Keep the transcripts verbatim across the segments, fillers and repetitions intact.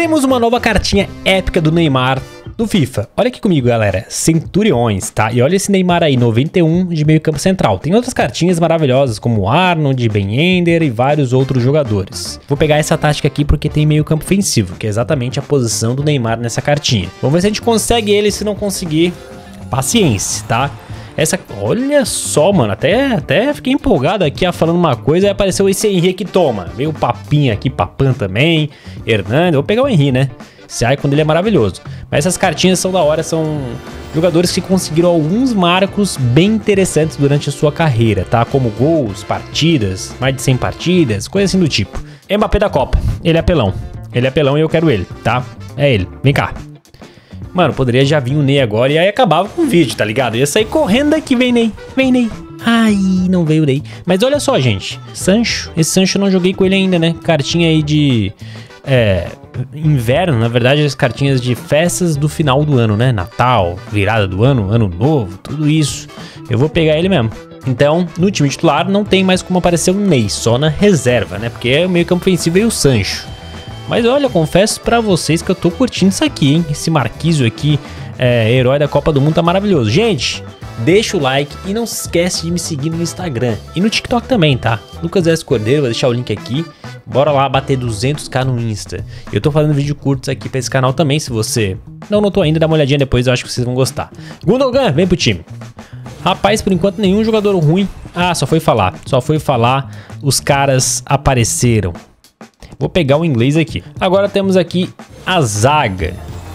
Temos uma nova cartinha épica do Neymar do FIFA. Olha aqui comigo, galera. Centuriões, tá? E olha esse Neymar aí, noventa e um de meio campo central. Tem outras cartinhas maravilhosas, como Arnold, Ben Yedder e vários outros jogadores. Vou pegar essa tática aqui porque tem meio campo ofensivo, que é exatamente a posição do Neymar nessa cartinha. Vamos ver se a gente consegue ele. Se não conseguir, paciência, tá? Essa, olha só, mano, até, até fiquei empolgado aqui ó, falando uma coisa, aí apareceu esse Henrique, toma, veio o Papinha aqui, Papan também, Hernando, vou pegar o Henrique, né, esse icon dele é maravilhoso, mas essas cartinhas são da hora, são jogadores que conseguiram alguns marcos bem interessantes durante a sua carreira, tá, como gols, partidas, mais de cem partidas, coisa assim do tipo. Mbappé da Copa, ele é apelão, ele é apelão e eu quero ele, tá, é ele, vem cá. Mano, poderia já vir o Ney agora e aí acabava com o vídeo, tá ligado? Eu ia sair correndo daqui, vem Ney, vem Ney. Ai, não veio o Ney. Mas olha só, gente, Sancho, esse Sancho eu não joguei com ele ainda, né? Cartinha aí de é, inverno, na verdade as cartinhas de festas do final do ano, né? Natal, virada do ano, ano novo, tudo isso. Eu vou pegar ele mesmo. Então, no time titular não tem mais como aparecer o Ney, só na reserva, né? Porque é o meio campo ofensivo e o Sancho. Mas olha, confesso pra vocês que eu tô curtindo isso aqui, hein? Esse Marquinhos aqui, é, herói da Copa do Mundo, tá maravilhoso. Gente, deixa o like e não se esquece de me seguir no Instagram e no TikTok também, tá? Lucas S. Cordeiro, vou deixar o link aqui. Bora lá bater duzentos k no Insta. Eu tô fazendo vídeo curtos aqui pra esse canal também, se você não notou ainda, dá uma olhadinha depois, eu acho que vocês vão gostar. Gundogan, vem pro time. Rapaz, por enquanto nenhum jogador ruim. Ah, só foi falar, só foi falar, os caras apareceram. Vou pegar o inglês aqui. Agora temos aqui a zaga.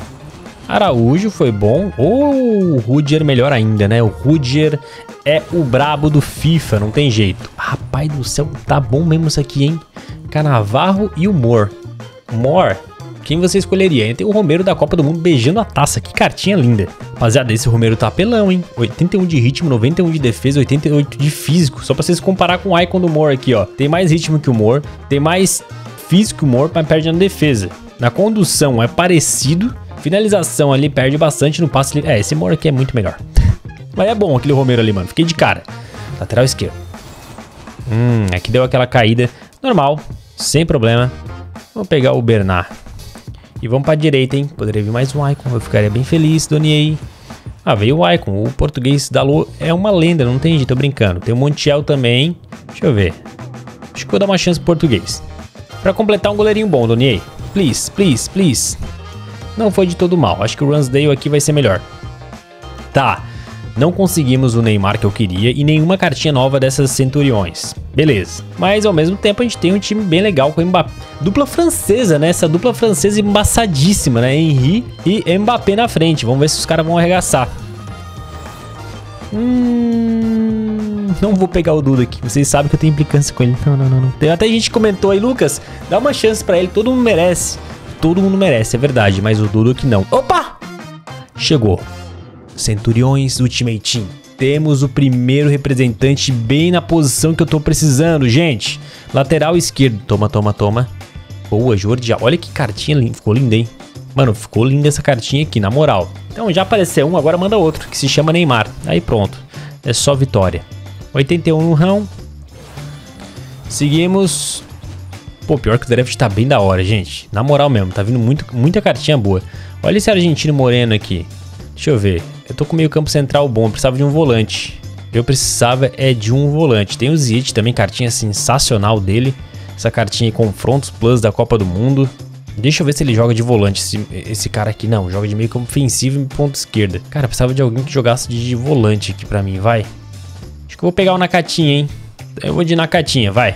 Araújo foi bom. Ou o Rudiger melhor ainda, né? O Rudiger é o brabo do FIFA, não tem jeito. Rapaz do céu, tá bom mesmo isso aqui, hein? Canavarro e o Moore. Moore, quem você escolheria? Tem o Romero da Copa do Mundo beijando a taça. Que cartinha linda. Rapaziada, esse Romero tá apelão, hein? oitenta e um de ritmo, noventa e um de defesa, oitenta e oito de físico. Só pra vocês comparar com o icon do Moore aqui, ó. Tem mais ritmo que o Moore. Tem mais físico, o Moore, mas perde na defesa. Na condução é parecido. Finalização ali perde bastante no passe. É, esse Moore aqui é muito melhor. Mas é bom aquele Romero ali, mano. Fiquei de cara. Lateral esquerdo. Hum, aqui deu aquela caída. Normal, sem problema. Vamos pegar o Bernard. E vamos pra direita, hein. Poderia vir mais um icon. Eu ficaria bem feliz, Doniei. Ah, veio o icon. O português da Lua é uma lenda, não tem jeito, tô brincando. Tem o Montiel também. Deixa eu ver. Acho que vou dar uma chance pro português. Pra completar um goleirinho bom, Doniei. Please, please, please. Não foi de todo mal. Acho que o Ramsdale aqui vai ser melhor. Tá. Não conseguimos o Neymar que eu queria e nenhuma cartinha nova dessas Centuriões. Beleza. Mas ao mesmo tempo a gente tem um time bem legal com o Mbappé. Dupla francesa, né? Essa dupla francesa embaçadíssima, né? Henry e Mbappé na frente. Vamos ver se os caras vão arregaçar. Hum... Não vou pegar o Duda aqui. Vocês sabem que eu tenho implicância com ele. Não, não, não, não. Tem até gente que comentou aí, Lucas, dá uma chance pra ele. Todo mundo merece. Todo mundo merece, é verdade. Mas o Duda aqui não. Opa! Chegou. Centuriões Ultimate Team. Temos o primeiro representante bem na posição que eu tô precisando, gente. Lateral esquerdo. Toma, toma, toma. Boa, Jordi. Olha que cartinha linda. Ficou linda, hein? Mano, ficou linda essa cartinha aqui, na moral. Então já apareceu um, agora manda outro, que se chama Neymar. Aí pronto. É só vitória. oitenta e um no rão. Seguimos. Pô, pior que o draft tá bem da hora, gente. Na moral mesmo, tá vindo muito, muita cartinha boa. Olha esse argentino moreno aqui. Deixa eu ver. Eu tô com meio campo central bom, eu precisava de um volante. Eu precisava é de um volante. Tem o Ziyech também, cartinha sensacional dele. Essa cartinha aí, confrontos plus da Copa do Mundo. Deixa eu ver se ele joga de volante, esse, esse cara aqui. Não, joga de meio campo ofensivo e ponta esquerda. Cara, eu precisava de alguém que jogasse de volante aqui pra mim, vai. Acho que eu vou pegar o Nakatinha, hein. Eu vou de Nakatinha, vai.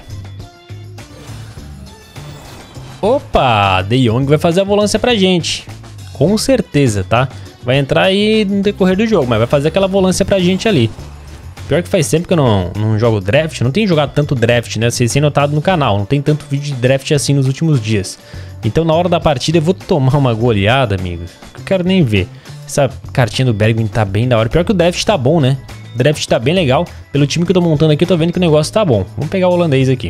Opa, De Jong vai fazer a volância pra gente. Com certeza, tá? Vai entrar aí no decorrer do jogo, mas vai fazer aquela volância pra gente ali. Pior que faz tempo que eu não, não jogo draft. Não tenho jogado tanto draft, né? Vocês têm notado no canal. Não tem tanto vídeo de draft assim nos últimos dias. Então na hora da partida eu vou tomar uma goleada, amigos. Não quero nem ver. Essa cartinha do Bergwijn tá bem da hora. Pior que o draft tá bom, né? O draft tá bem legal. Pelo time que eu tô montando aqui, eu tô vendo que o negócio tá bom. Vamos pegar o holandês aqui.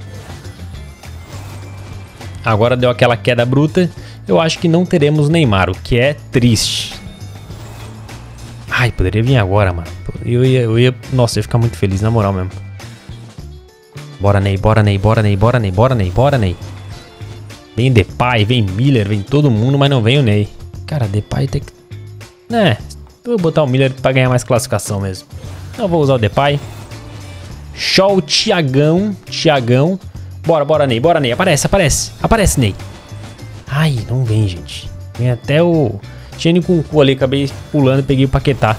Agora deu aquela queda bruta. Eu acho que não teremos Neymar, o que é triste. Ai, poderia vir agora, mano. Eu ia, eu ia... Nossa, eu ia ficar muito feliz, na moral mesmo. Bora, Ney, bora, Ney, bora, Ney, bora, Ney, bora, Ney, bora, Ney. Vem Depay, vem Miller, vem todo mundo, mas não vem o Ney. Cara, Depay tem que... Né, vou botar o Miller pra ganhar mais classificação mesmo. Então vou usar o Depay. Show, Thiagão, Thiagão. Bora, bora, Ney, bora, Ney. Aparece, aparece, aparece, Ney. Ai, não vem, gente. Vem até o... Tinha com o cu ali, acabei pulando e peguei o Paquetá.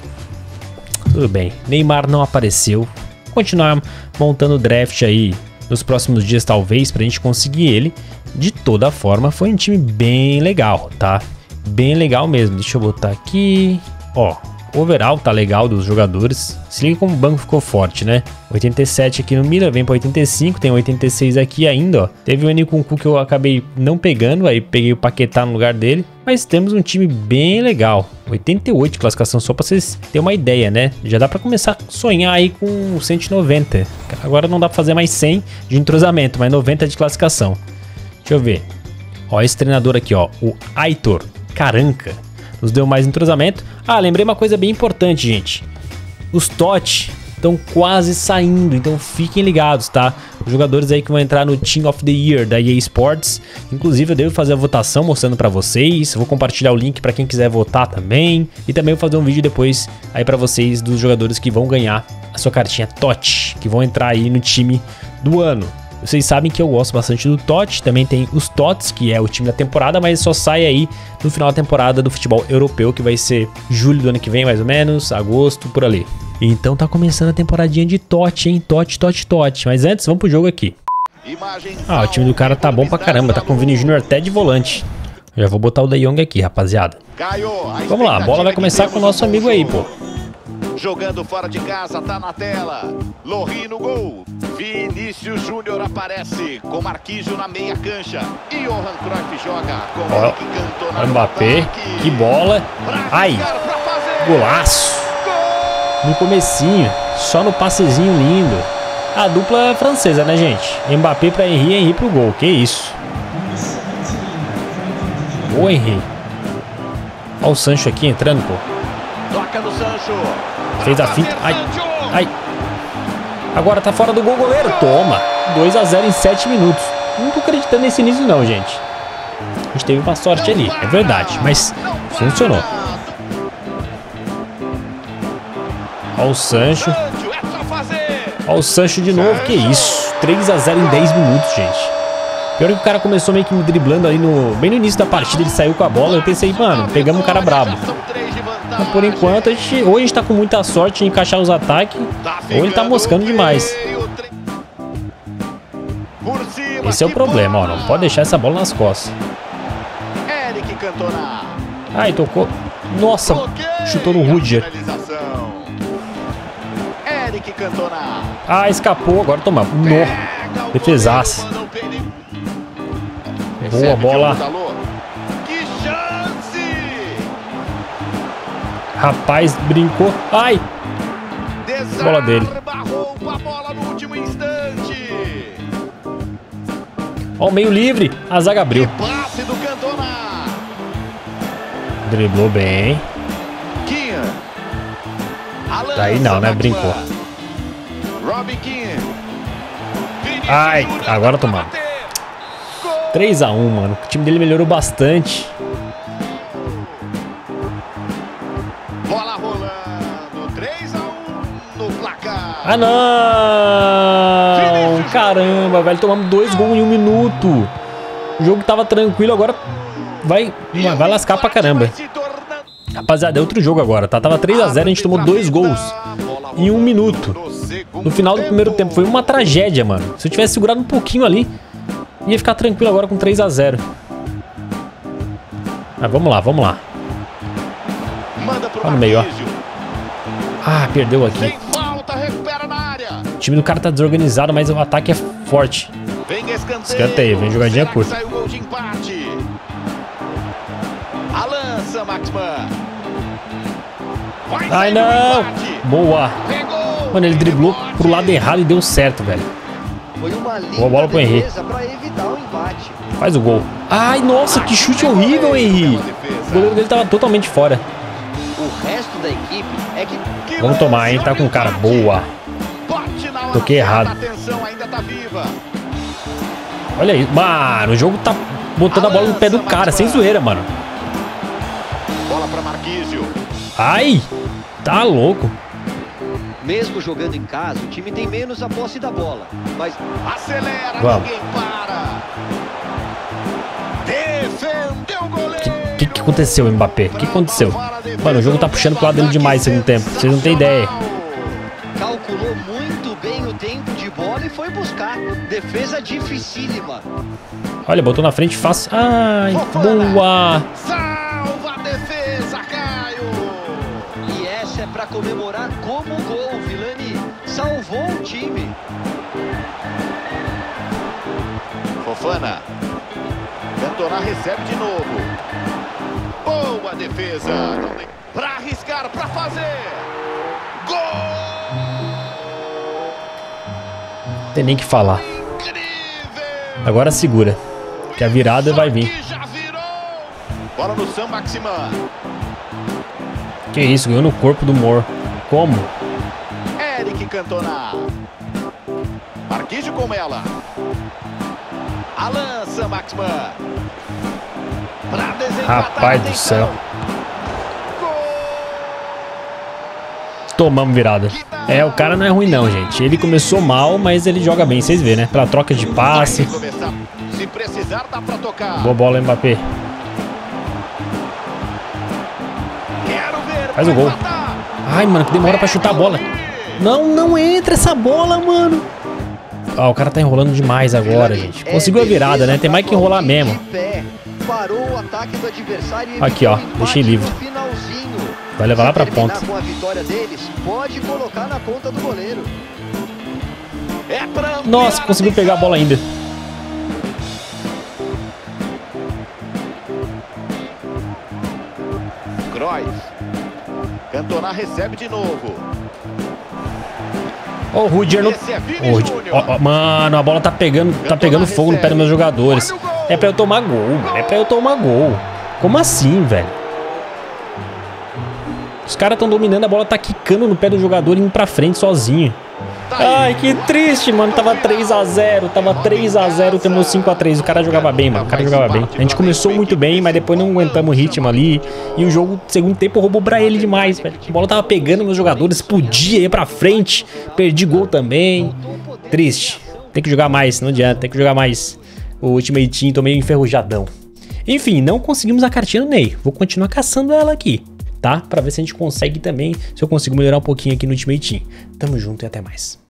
Tudo bem, Neymar não apareceu. Vou continuar montando o draft aí nos próximos dias, talvez, pra gente conseguir ele. De toda forma, foi um time bem legal, tá? Bem legal mesmo. Deixa eu botar aqui. Ó, o overall tá legal dos jogadores. Se liga como o banco ficou forte, né? oitenta e sete aqui no Miller, vem pra oitenta e cinco. Tem oitenta e seis aqui ainda, ó. Teve o Nkunku que eu acabei não pegando, aí peguei o Paquetá no lugar dele. Mas temos um time bem legal. oitenta e oito de classificação, só pra vocês terem uma ideia, né? Já dá pra começar a sonhar aí com cento e noventa. Agora não dá pra fazer mais cem de entrosamento, mas noventa de classificação. Deixa eu ver. Ó, esse treinador aqui, ó, o Aitor Caranca, nos deu mais entrosamento. Ah, lembrei uma coisa bem importante, gente. Os T O T estão quase saindo, então fiquem ligados, tá? Os jogadores aí que vão entrar no Team of the Year da E A Sports. Inclusive eu devo fazer a votação mostrando pra vocês. Vou compartilhar o link pra quem quiser votar também. E também vou fazer um vídeo depois aí pra vocês dos jogadores que vão ganhar a sua cartinha T O T, que vão entrar aí no time do ano. Vocês sabem que eu gosto bastante do T O T, também tem os T O Ts, que é o time da temporada, mas só sai aí no final da temporada do futebol europeu, que vai ser julho do ano que vem, mais ou menos, agosto, por ali. Então tá começando a temporadinha de T O T, hein? T O T, T O T, T O T. Mas antes, vamos pro jogo aqui. Ah, o time do cara tá bom pra caramba, tá com o Vini Júnior até de volante. Eu já vou botar o De Jong aqui, rapaziada. Vamos lá, a bola vai começar com o nosso amigo aí, pô. Jogando fora de casa, tá na tela. Lohri no gol. Vinícius Júnior aparece com Marquinhos na meia cancha. E Johan Cruyff joga com o Eric Cantona. Mbappé, que bola. Ai, golaço. No comecinho, só no passezinho lindo. A dupla francesa, né, gente? Mbappé pra Henry, Henry pro gol. Que isso. Boa, Henry. Olha o Sancho aqui entrando, pô. Toca no Sancho. Fez a finta. Ai, ai. Agora tá fora do gol, goleiro. Toma. dois a zero em sete minutos. Não tô acreditando nesse início não, gente. A gente teve uma sorte ali, é verdade. Mas funcionou. Olha o Sancho. Olha o Sancho de novo. Que isso. três a zero em dez minutos, gente. Pior que o cara começou meio que me driblando ali no... Bem no início da partida, ele saiu com a bola. Eu pensei, mano, pegamos um cara brabo. Mas por enquanto, a gente, ou a gente tá com muita sorte em encaixar os ataques, ou ele tá moscando demais. Esse é o problema, ó. Não pode deixar essa bola nas costas. Ai, tocou. Nossa, chutou no Rudiger. Ah, escapou. Agora toma. No. Defesaça. Boa bola. Rapaz, brincou. Ai! Bola dele. Ó, o meio livre. A zaga abriu. Driblou bem. Daí não, né? Brincou. Ai, agora tomamos. três a um, mano. O time dele melhorou bastante. Bola rolando. três a um no placar. Ah, não! Caramba, velho. Tomamos dois gols em um minuto. O jogo tava tranquilo, agora vai, vai lascar pra caramba. Rapaziada, é outro jogo agora, tá? Tava três a zero, a gente tomou dois gols em um minuto. No final do primeiro tempo. Foi uma tragédia, mano. Se eu tivesse segurado um pouquinho ali, ia ficar tranquilo agora com três a zero. Mas vamos lá, vamos lá. Olha no meio, ó. Ah, perdeu aqui. O time do cara tá desorganizado, mas o ataque é forte. Escanteio, vem jogadinha curta. Ai, não! Boa! Mano, ele driblou pro lado errado e deu certo, velho. Boa bola pro Henry. Faz o gol. Ai, nossa, que chute horrível, Henry. O goleiro dele tava totalmente fora. Vamos tomar, hein? Tá com cara. Boa. Toquei errado. Olha aí. Mano, o jogo tá botando a bola no pé do cara, sem zoeira, mano. Bola pra Marquísio. Ai, tá louco. Mesmo jogando em casa, o time tem menos a posse da bola. Mas acelera, vamos. Ninguém para. Defendeu o goleiro. O que, que aconteceu, Mbappé? O que aconteceu? Mano, o jogo tá puxando pro lado dele demais no segundo tempo. Vocês não têm ideia. Calculou muito bem o tempo de bola e foi buscar. Defesa dificílima. Olha, botou na frente fácil. Ai, boa. Salva a defesa, Caio. E essa é pra comemorar como gol. Vilani salvou o time. Fofana. Cantona recebe de novo. Boa defesa. Pra arriscar, pra fazer. Gol! Não tem nem o que falar. Incrível! Agora segura, que a virada vai vir. Já virou. Bola no Sam Maximan. Que isso, ganhou no corpo do Moore. Como? Eric Cantona. Marquísio com ela. Alan Sam Maximan. Pra desempatar. Rapaz do céu. Tomamos virada. É, o cara não é ruim não, gente. Ele começou mal, mas ele joga bem, vocês vê, né? Pela troca de passe. Se precisar, dá pra tocar. Boa bola, Mbappé. Quero ver. Faz o gol. Ai, mano, que demora pra chutar a bola. Não, não entra essa bola, mano. Ah, o cara tá enrolando demais agora, gente. Conseguiu a virada, né? Tem mais que enrolar mesmo. Parou o ataque do adversário e aqui, ó. Deixei livre. Vai levar lá pra ponta. Com a vitória deles, pode colocar na conta do goleiro. É pra Nossa, conseguiu pegar a bola ainda. Cruyff. Cantona recebe de novo. Ó, o Rudiger no... Esse é Vini Oh, Júnior. ó, ó, mano, a bola tá pegando, tá pegando fogo no pé dos meus jogadores. É pra eu tomar gol, mano. É pra eu tomar gol. Como assim, velho? Os caras estão dominando, a bola tá quicando no pé do jogador e indo pra frente sozinho. Ai, que triste, mano. Tava três a zero, tava três a zero, temos cinco a três. O cara jogava bem, mano. O cara jogava bem. A gente começou muito bem, mas depois não aguentamos o ritmo ali. E o jogo, segundo tempo, roubou pra ele demais, velho. A bola tava pegando meus jogadores, podia ir pra frente. Perdi gol também. Triste. Tem que jogar mais, não adianta. Tem que jogar mais. O Ultimate Team, tô meio enferrujadão. Enfim, não conseguimos a cartinha do Ney. Vou continuar caçando ela aqui, tá? Pra ver se a gente consegue também, se eu consigo melhorar um pouquinho aqui no Ultimate Team. Tamo junto e até mais.